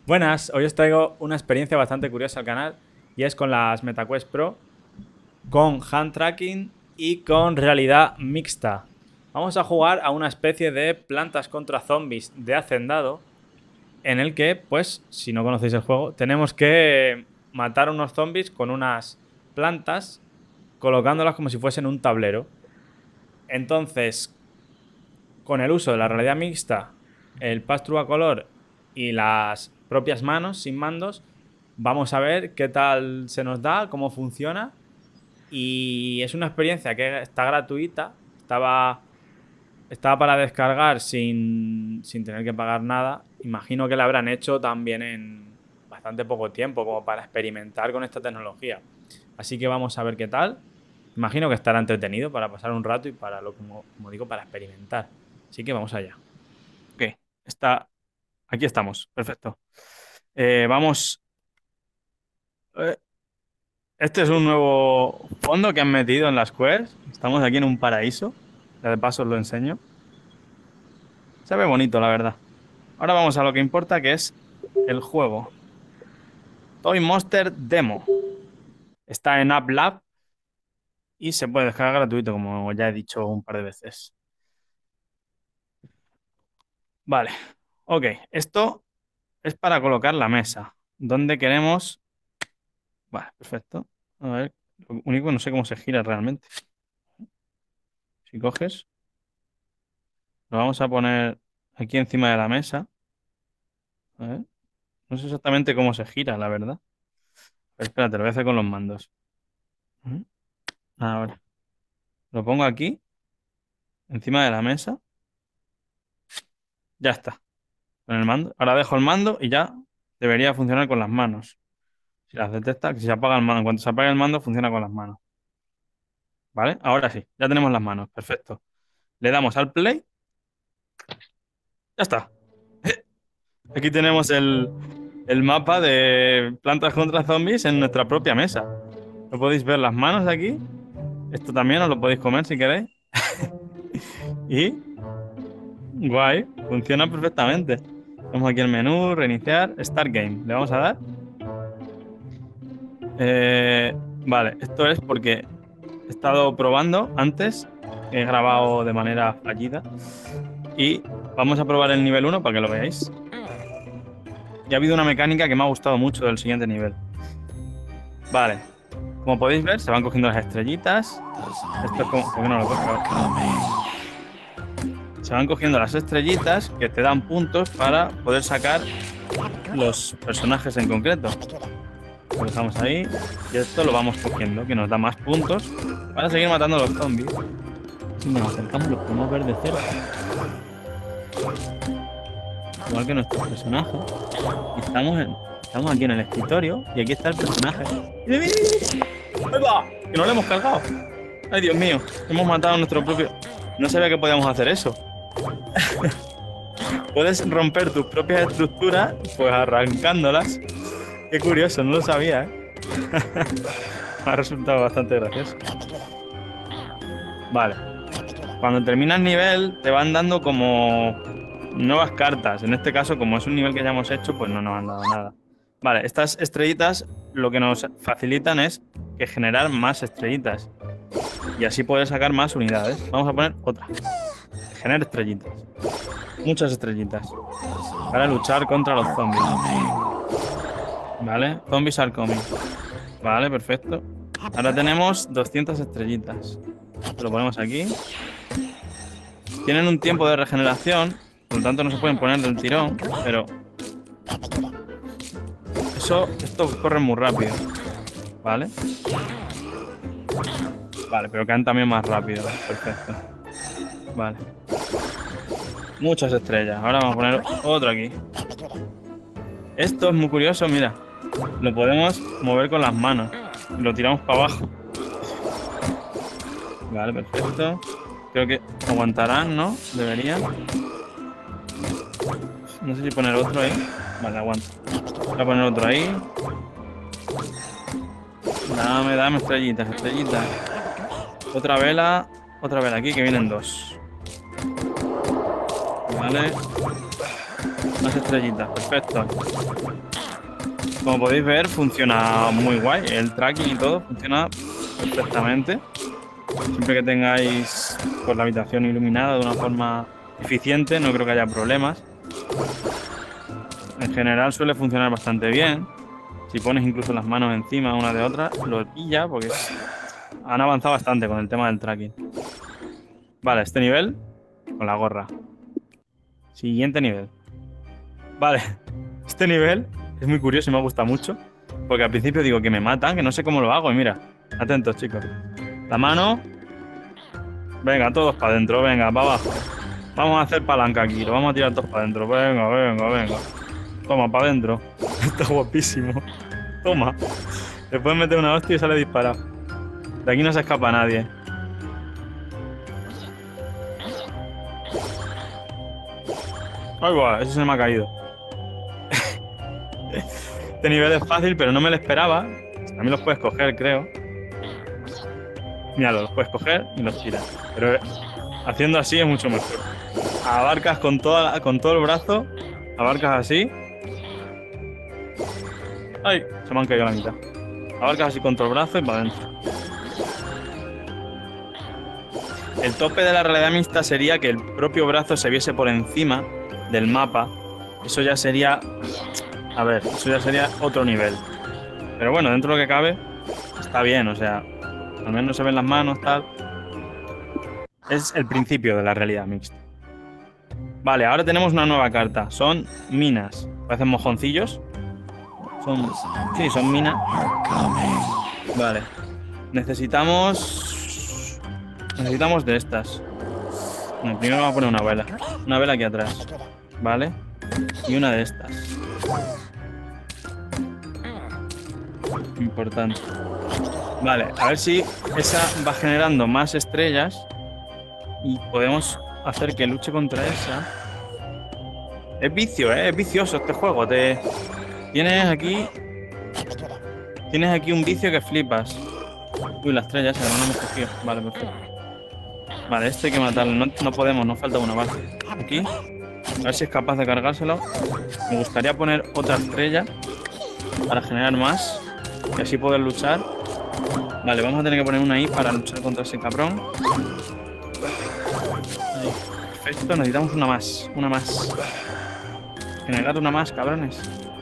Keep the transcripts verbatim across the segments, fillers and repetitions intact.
Buenas, hoy os traigo una experiencia bastante curiosa al canal y es con las MetaQuest Pro, con hand tracking y con realidad mixta. Vamos a jugar a una especie de plantas contra zombies de hacendado en el que, pues, si no conocéis el juego, tenemos que matar a unos zombies con unas plantas colocándolas como si fuesen un tablero. Entonces, con el uso de la realidad mixta, el pass-through a color y las propias manos sin mandos, vamos a ver qué tal se nos da, cómo funciona. Y es una experiencia que está gratuita, estaba, estaba para descargar sin, sin tener que pagar nada. Imagino que la habrán hecho también en bastante poco tiempo, como para experimentar con esta tecnología. Así que vamos a ver qué tal. Imagino que estará entretenido para pasar un rato y para, lo como, como digo, para experimentar. Así que vamos allá. Ok, está, aquí estamos, perfecto. Eh, vamos. eh, Este es un nuevo fondo que han metido en las quests. Estamos aquí en un paraíso. Ya de paso os lo enseño. Se ve bonito, la verdad. Ahora vamos a lo que importa, que es el juego. Toy Monster Demo. Está en App Lab y se puede descargar gratuito, como ya he dicho un par de veces. Vale, ok. Esto es para colocar la mesa. ¿Dónde queremos? Vale, perfecto. A ver, lo único no sé cómo se gira realmente. Si coges, lo vamos a poner aquí encima de la mesa. A ver, no sé exactamente cómo se gira, la verdad. Pero espérate, lo voy a hacer con los mandos. Ujú. Ahora, lo pongo aquí, encima de la mesa. Ya está. Con el mando. Ahora dejo el mando y ya debería funcionar con las manos. Si las detecta, que si se apaga el mando, cuando se apaga el mando, funciona con las manos. ¿Vale? Ahora sí, ya tenemos las manos. Perfecto. Le damos al play. Ya está. Aquí tenemos el, el mapa de Plantas contra Zombies en nuestra propia mesa. ¿Lo podéis ver las manos de aquí? Esto también os lo podéis comer si queréis. Y guay, funciona perfectamente. Vamos aquí al menú, reiniciar, Start Game. Le vamos a dar. Eh, vale, esto es porque he estado probando antes. He grabado de manera fallida. Y vamos a probar el nivel uno para que lo veáis. Y ha habido una mecánica que me ha gustado mucho del siguiente nivel. Vale, como podéis ver, se van cogiendo las estrellitas. Esto es como... ¿Por qué no lo cojo? Se van cogiendo las estrellitas que te dan puntos para poder sacar los personajes en concreto. Lo dejamos ahí y esto lo vamos cogiendo, que nos da más puntos para seguir matando a los zombies. Si nos acercamos lo podemos ver de cerca. Igual que nuestro personaje. Y estamos, en, estamos aquí en el escritorio y aquí está el personaje. ¡Mira, mira, mira! ¡Ahí va! ¡Que no lo hemos cargado! ¡Ay, Dios mío! Hemos matado a nuestro propio... No sabía que podíamos hacer eso. Puedes romper tus propias estructuras pues arrancándolas. Qué curioso, no lo sabía, ¿eh? Me ha resultado bastante gracioso. Vale. Cuando termina el nivel te van dando como nuevas cartas. En este caso, como es un nivel que ya hemos hecho, pues no nos han dado nada. Vale, estas estrellitas lo que nos facilitan es que generar más estrellitas. Y así poder sacar más unidades. Vamos a poner otra. Generar estrellitas. Muchas estrellitas. Para luchar contra los zombies. Vale, zombies are coming. Vale, perfecto. Ahora tenemos doscientas estrellitas. Lo ponemos aquí. Tienen un tiempo de regeneración, por lo tanto no se pueden poner del tirón, pero... Eso, esto corre muy rápido. Vale. Vale, pero caen también más rápido. Perfecto. Vale. Muchas estrellas. Ahora vamos a poner otro aquí. Esto es muy curioso, mira. Lo podemos mover con las manos. Y lo tiramos para abajo. Vale, perfecto. Creo que aguantarán, ¿no? Deberían. No sé si poner otro ahí. Vale, aguanta. Voy a poner otro ahí. Dame, dame estrellitas, estrellitas. Otra vela. Otra vela aquí, que vienen dos. Vale. Más estrellitas, perfecto. Como podéis ver, funciona muy guay. El tracking y todo funciona perfectamente. Siempre que tengáis pues, la habitación iluminada de una forma eficiente, no creo que haya problemas. En general suele funcionar bastante bien. Si pones incluso las manos encima una de otra, lo pilla porque han avanzado bastante con el tema del tracking. Vale, este nivel con la gorra. Siguiente nivel. Vale, este nivel es muy curioso y me gusta mucho. Porque al principio digo que me matan, que no sé cómo lo hago. Y mira, atentos chicos. La mano. Venga, todos para adentro, venga, para abajo. Vamos a hacer palanca aquí, lo vamos a tirar todos para adentro. Venga, venga, venga. Toma, para adentro. Está guapísimo. Toma. Le puedes meter una hostia y sale disparado. De aquí no se escapa nadie. Ay, guau, eso se me ha caído. Este nivel es fácil, pero no me lo esperaba. También los puedes coger, creo. Mira, los puedes coger y los tiras. Pero haciendo así es mucho mejor. Abarcas con, toda, con todo el brazo. Abarcas así. ¡Ay! Se me han caído a la mitad. Abarcas así con todo el brazo y para adentro. El tope de la realidad mixta sería que el propio brazo se viese por encima del mapa. Eso ya sería... A ver, eso ya sería otro nivel. Pero bueno, dentro de lo que cabe, está bien, o sea... Al menos no se ven las manos, tal. Es el principio de la realidad mixta. Vale, ahora tenemos una nueva carta. Son minas. Parecen mojoncillos. Son... Sí, son minas. Vale. Necesitamos... Necesitamos de estas. Bueno, primero vamos a poner una vela. Una vela aquí atrás. Vale. Y una de estas. Importante. Vale, a ver si esa va generando más estrellas y podemos hacer que luche contra esa. Es vicio, ¿eh? Es vicioso este juego. Te... Tienes aquí... Tienes aquí un vicio que flipas. Uy, la estrella esa, no la hemos cogido. Vale, perfecto. Vale, este hay que matarlo. No, no podemos, nos falta una base. Aquí. A ver si es capaz de cargárselo. Me gustaría poner otra estrella para generar más y así poder luchar. Vale, vamos a tener que poner una ahí para luchar contra ese cabrón. Ahí. Perfecto, necesitamos una más. Una más. Generar una más, cabrones.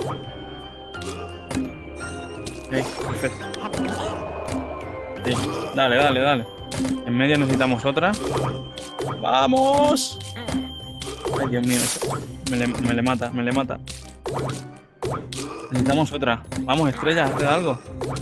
Ahí, perfecto. Sí. Dale, dale, dale. En medio necesitamos otra. ¡Vamos! Ay, Dios mío. Me le, me le mata, me le mata. Necesitamos otra. Vamos, estrella, haz algo.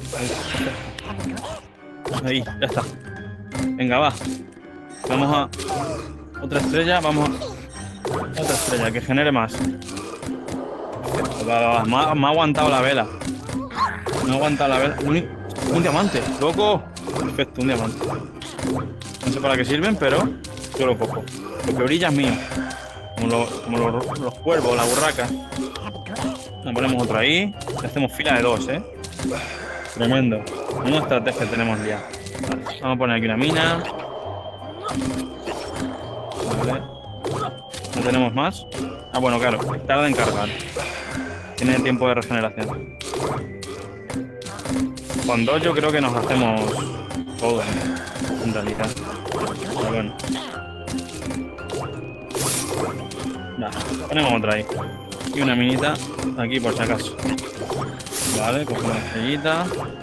Ahí, Ahí, ya está. Venga, va. Vamos a... Otra estrella, vamos a... Otra estrella, que genere más. Va, va, va. Me, ha, me ha aguantado la vela. Me ha aguantado la vela. Un, un diamante, loco. Perfecto, un diamante. No sé para qué sirven, pero yo lo cojo. Lo que brilla es mío. Como, lo, como los, los cuervos, la burraca. Nos ponemos otro ahí. Y hacemos fila de dos, ¿eh? Tremendo. Una estrategia tenemos ya. Vale. Vamos a poner aquí una mina. Vale. No tenemos más. Ah, bueno, claro. Tarda en cargar. Tiene tiempo de regeneración. Con dos yo creo que nos hacemos todo, en realidad. Pero bueno. Vale. Ponemos otra ahí. Y una minita aquí por si acaso. Vale, cogemos una estrellita.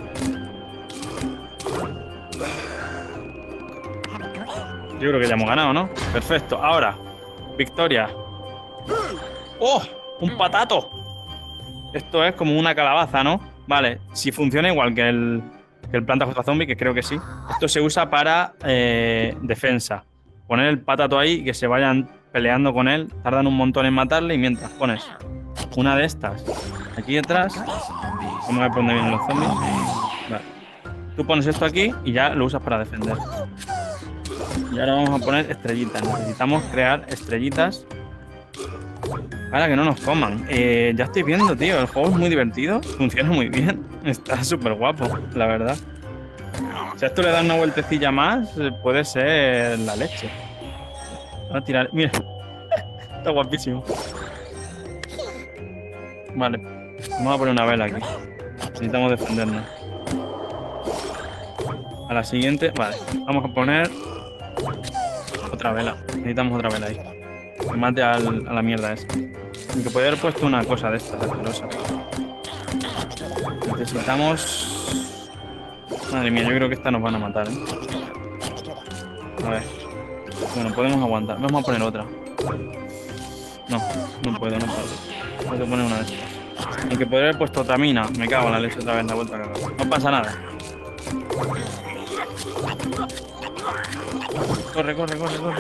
Yo creo que ya hemos ganado, ¿no? Perfecto. Ahora, victoria. ¡Oh! ¡Un patato! Esto es como una calabaza, ¿no? Vale, si funciona igual que el, que el planta contra zombie, que creo que sí. Esto se usa para eh, defensa. Poner el patato ahí y que se vayan peleando con él. Tardan un montón en matarle y mientras pones una de estas aquí detrás. Vamos a ver por dónde vienen los zombies. Vale. Tú pones esto aquí y ya lo usas para defender. Y ahora vamos a poner estrellitas. Necesitamos crear estrellitas para que no nos coman. Eh, ya estoy viendo, tío. El juego es muy divertido. Funciona muy bien. Está súper guapo, la verdad. Si a esto le das una vueltecilla más, puede ser la leche. Voy a tirar. Mira. Está guapísimo. Vale. Vamos a poner una vela aquí. Necesitamos defendernos. A la siguiente, vale. Vamos a poner otra vela. Necesitamos otra vela ahí. Que mate al, a la mierda esa. Aunque podría haber puesto una cosa de estas, asquerosa. Necesitamos... Madre mía, yo creo que esta nos van a matar, ¿eh? A ver. Bueno, podemos aguantar. Vamos a poner otra. No, no puedo, no puedo. Tengo que poner una de estas. Aunque podría haber puesto otra mina. Me cago en la leche otra vez, la vuelta a cagar. No pasa nada. Corre, corre, corre, corre.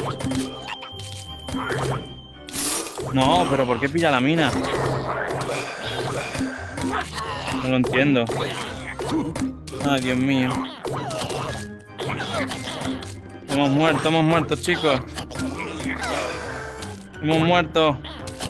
No, pero ¿por qué pilla la mina? No lo entiendo. Ay, Dios mío. Hemos muerto, hemos muerto, chicos. Hemos muerto.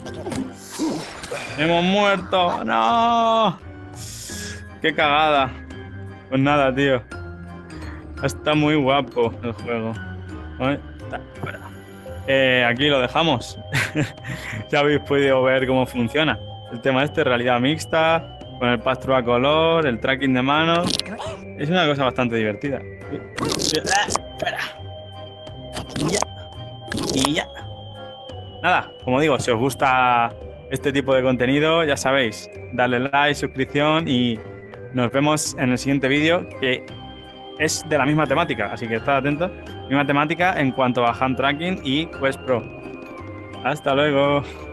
Hemos muerto. No. Qué cagada. Pues nada, tío. Está muy guapo el juego. ¿Vale? Eh, aquí lo dejamos. Ya habéis podido ver cómo funciona el tema este, realidad mixta, con el pass-through a color, el tracking de manos. Es una cosa bastante divertida. Espera. Ya. Y ya. Nada, como digo, si os gusta este tipo de contenido, ya sabéis, darle like, suscripción y nos vemos en el siguiente vídeo, que es de la misma temática, así que estad atentos. Misma temática en cuanto a hand tracking y Quest Pro. Hasta luego.